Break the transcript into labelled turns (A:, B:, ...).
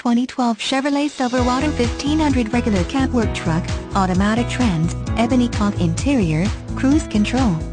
A: 2012 Chevrolet Silverado 1500 regular cab work truck, automatic trans, ebony cloth interior, cruise control.